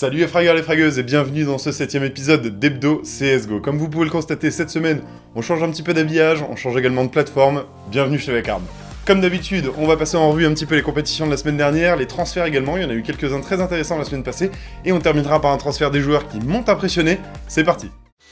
Salut les fragueurs et les fragueuses et bienvenue dans ce 7ème épisode d'Hebdo CSGO. Comme vous pouvez le constater, cette semaine, on change un petit peu d'habillage, on change également de plateforme. Bienvenue chez Vacarme. Comme d'habitude, on va passer en revue un petit peu les compétitions de la semaine dernière, les transferts également, il y en a eu quelques-uns très intéressants la semaine passée, et on terminera par un transfert des joueurs qui m'ont impressionné. C'est parti.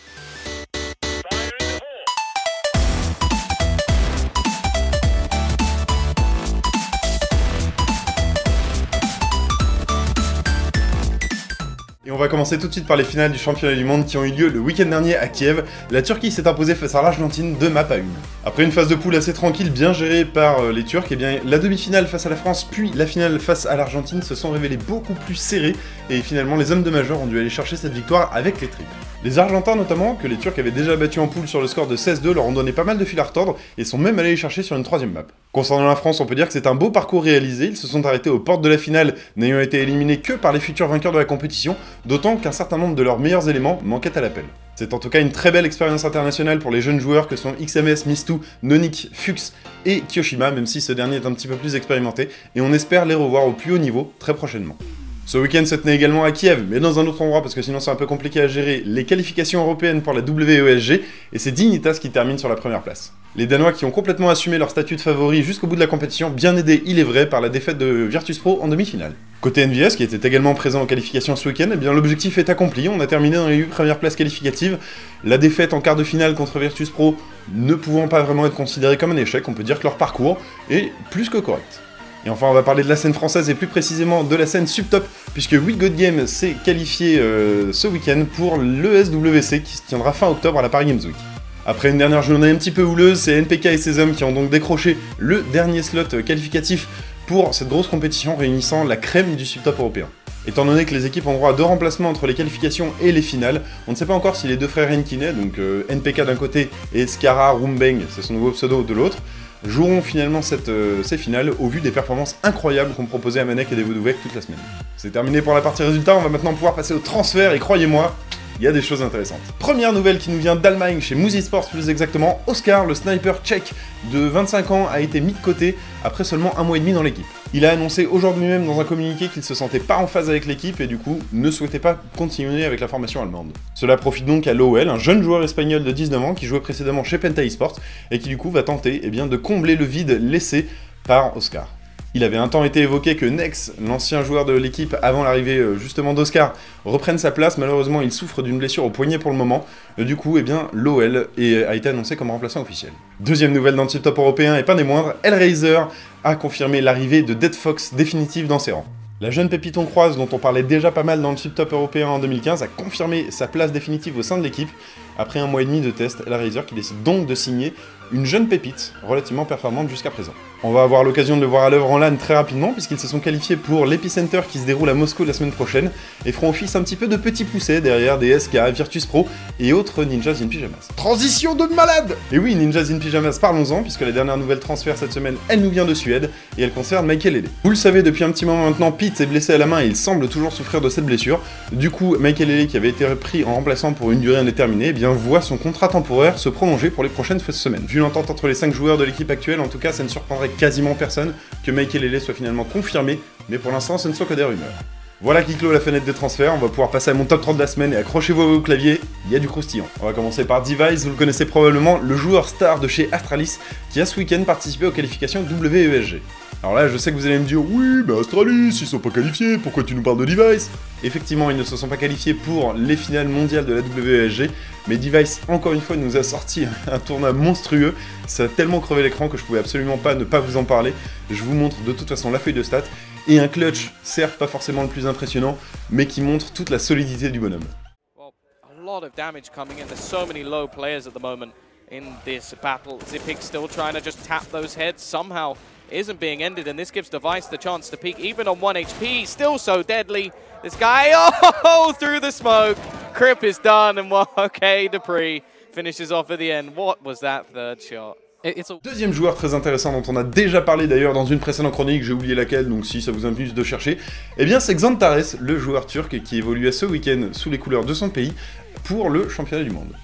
Et on va commencer tout de suite par les finales du championnat du monde qui ont eu lieu le week-end dernier à Kiev. La Turquie s'est imposée face à l'Argentine 2 maps à 1. Après une phase de poule assez tranquille, bien gérée par les Turcs, et bien la demi-finale face à la France puis la finale face à l'Argentine se sont révélées beaucoup plus serrées et finalement les hommes de majeur ont dû aller chercher cette victoire avec les triples. Les Argentins notamment, que les Turcs avaient déjà battus en poule sur le score de 16-2, leur ont donné pas mal de fil à retordre et sont même allés les chercher sur une troisième map. Concernant la France, on peut dire que c'est un beau parcours réalisé, ils se sont arrêtés aux portes de la finale, n'ayant été éliminés que par les futurs vainqueurs de la compétition, d'autant qu'un certain nombre de leurs meilleurs éléments manquaient à l'appel. C'est en tout cas une très belle expérience internationale pour les jeunes joueurs que sont XMS, Mistou, Nonic, Fuchs et Kyoshima, même si ce dernier est un petit peu plus expérimenté, et on espère les revoir au plus haut niveau très prochainement. Ce week-end se tenait également à Kiev, mais dans un autre endroit parce que sinon c'est un peu compliqué à gérer, les qualifications européennes pour la WESG, et c'est Dignitas qui termine sur la première place. Les Danois qui ont complètement assumé leur statut de favori jusqu'au bout de la compétition, bien aidés, il est vrai, par la défaite de Virtus.pro en demi-finale. Côté NVS, qui était également présent en qualification ce week-end, eh bien l'objectif est accompli, on a terminé dans les 8 premières places qualificatives. La défaite en quart de finale contre Virtus.pro ne pouvant pas vraiment être considérée comme un échec, on peut dire que leur parcours est plus que correct. Et enfin, on va parler de la scène française et plus précisément de la scène subtop, puisque We Got Game s'est qualifié ce week-end pour l'ESWC qui se tiendra fin octobre à la Paris Games Week. Après une dernière journée un petit peu houleuse, c'est NPK et ses hommes qui ont donc décroché le dernier slot qualificatif pour cette grosse compétition réunissant la crème du subtop européen. Étant donné que les équipes ont droit à 2 remplacements entre les qualifications et les finales, on ne sait pas encore si les deux frères Enkine, donc NPK d'un côté et Skara Rumbeng, c'est son nouveau pseudo de l'autre, joueront finalement ces finales au vu des performances incroyables qu'ont proposé Amanek et Devoduvek toute la semaine. C'est terminé pour la partie résultat, on va maintenant pouvoir passer au transfert et croyez-moi, il y a des choses intéressantes. Première nouvelle qui nous vient d'Allemagne, chez Muzi Sports plus exactement, Oscar, le sniper tchèque de 25 ans, a été mis de côté après seulement 1 mois et demi dans l'équipe. Il a annoncé aujourd'hui même dans un communiqué qu'il se sentait pas en phase avec l'équipe et du coup ne souhaitait pas continuer avec la formation allemande. Cela profite donc à l'OL, un jeune joueur espagnol de 19 ans qui jouait précédemment chez Penta eSports et qui du coup va tenter de combler le vide laissé par Oscar. Il avait un temps été évoqué que Nex, l'ancien joueur de l'équipe avant l'arrivée justement d'Oscar, reprenne sa place. Malheureusement, il souffre d'une blessure au poignet pour le moment. Du coup, l'OL a été annoncé comme remplaçant officiel. Deuxième nouvelle dans le subtop européen, et pas des moindres, Hellraiser a confirmé l'arrivée de Dead Fox définitive dans ses rangs. La jeune pépite hongroise dont on parlait déjà pas mal dans le subtop européen en 2015 a confirmé sa place définitive au sein de l'équipe. Après 1 mois et demi de test, Hellraiser qui décide donc de signer une jeune pépite relativement performante jusqu'à présent. On va avoir l'occasion de le voir à l'œuvre en LAN très rapidement puisqu'ils se sont qualifiés pour l'Epicenter qui se déroule à Moscou la semaine prochaine et feront office un petit peu de petits poussés derrière des SK, Virtus.pro et autres Ninjas in Pyjamas. Transition de malade! Et oui, Ninjas in Pyjamas, parlons-en puisque la dernière nouvelle transfert cette semaine, elle nous vient de Suède et elle concerne Michael Ele. Vous le savez, depuis un petit moment maintenant, Pete est blessé à la main et il semble toujours souffrir de cette blessure. Du coup, Michael Ele, qui avait été pris en remplaçant pour une durée indéterminée, voit son contrat temporaire se prolonger pour les prochaines semaines. Vu l'entente entre les 5 joueurs de l'équipe actuelle, en tout cas, ça ne surprendrait quasiment personne que Michael Ele soit finalement confirmé, mais pour l'instant, ce ne sont que des rumeurs. Voilà qui clôt la fenêtre des transferts, on va pouvoir passer à mon top 3 de la semaine et accrochez-vous au clavier, il y a du croustillant. On va commencer par Device, vous le connaissez probablement, le joueur star de chez Astralis, qui a ce week-end participé aux qualifications WESG. Alors là, je sais que vous allez me dire, oui, mais Astralis, ils sont pas qualifiés, pourquoi tu nous parles de Device? Effectivement, ils ne se sont pas qualifiés pour les finales mondiales de la WESG, mais Device, encore une fois, nous a sorti un tournoi monstrueux. Ça a tellement crevé l'écran que je pouvais absolument pas ne pas vous en parler. Je vous montre de toute façon la feuille de stats, et un clutch, certes pas forcément le plus impressionnant, mais qui montre toute la solidité du bonhomme. Well, a lot of damage coming in. There's so many low players at the moment in this battle. Zippig still trying to just tap those heads somehow. Isn't being ended, and this gives Device the chance to peek even on 1 HP. Still so deadly. This guy, oh, through the smoke. Crip is done, and okay, Dupree finishes off at the end. What was that third shot? Deuxième joueur très intéressant dont on a déjà parlé d'ailleurs dans une précédente chronique, j'ai oublié laquelle, donc si ça vous amuse de chercher, eh bien c'est Xantares, le joueur turc qui évoluait ce week-end sous les couleurs de son pays pour le championnat du monde.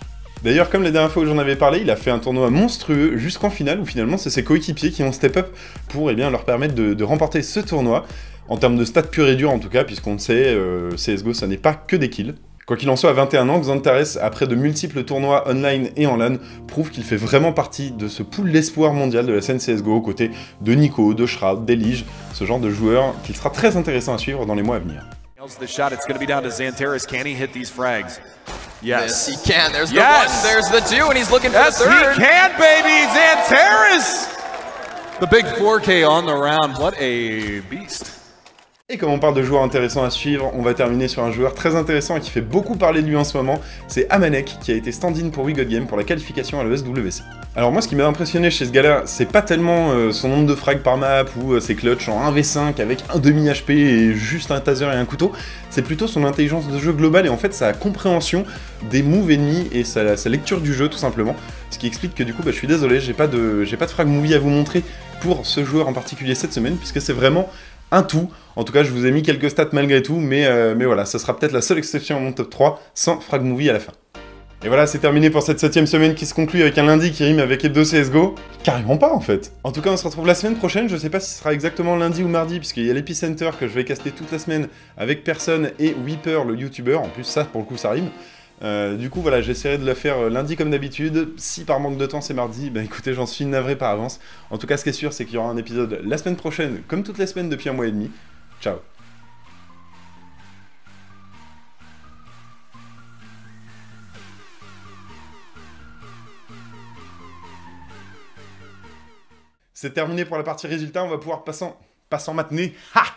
D'ailleurs, comme la dernière fois où j'en avais parlé, il a fait un tournoi monstrueux jusqu'en finale où finalement c'est ses coéquipiers qui ont step up pour leur permettre de remporter ce tournoi. En termes de stats purs et durs en tout cas, puisqu'on le sait, CSGO ça n'est pas que des kills. Quoi qu'il en soit, à 21 ans, Xantares, après de multiples tournois online et en LAN, prouve qu'il fait vraiment partie de ce pool d'espoir mondial de la scène CSGO, aux côtés de Nico, de Shroud, d'Elige, ce genre de joueur qu'il sera très intéressant à suivre dans les mois à venir. The shot, it's going to be down to Xantares. Can he hit these frags? Yes, he can. There's the one, there's the two, and he's looking for the third. Yes, he can, baby! Xantares! The big 4K on the round. What a beast. Et comme on parle de joueurs intéressants à suivre, on va terminer sur un joueur très intéressant et qui fait beaucoup parler de lui en ce moment, c'est Amanek, qui a été stand-in pour We Got Game pour la qualification à l'ESWC. Alors moi, ce qui m'a impressionné chez ce gars-là, c'est pas tellement son nombre de frags par map ou ses clutches en 1v5 avec un demi HP et juste un taser et un couteau, c'est plutôt son intelligence de jeu globale et en fait sa compréhension des moves ennemis et sa lecture du jeu tout simplement. Ce qui explique que du coup, je suis désolé, j'ai pas de frag movie à vous montrer pour ce joueur en particulier cette semaine, puisque c'est vraiment un tout. En tout cas, je vous ai mis quelques stats malgré tout, mais voilà, ça sera peut-être la seule exception à mon top 3, sans frag movie à la fin. Et voilà, c'est terminé pour cette 7ème semaine qui se conclut avec un lundi qui rime avec Hebdo CSGO. Carrément pas en fait. En tout cas, on se retrouve la semaine prochaine, je sais pas si ce sera exactement lundi ou mardi, puisqu'il y a l'Epicenter que je vais caster toute la semaine avec personne et Weeper, le youtubeur, en plus ça, pour le coup, ça rime. Du coup voilà, j'essaierai de la faire lundi comme d'habitude. Si par manque de temps c'est mardi, écoutez, j'en suis navré par avance. En tout cas, ce qui est sûr, c'est qu'il y aura un épisode la semaine prochaine, comme toutes les semaines depuis un mois et demi. Ciao. C'est terminé pour la partie résultat, on va pouvoir passer en matinée. Ha!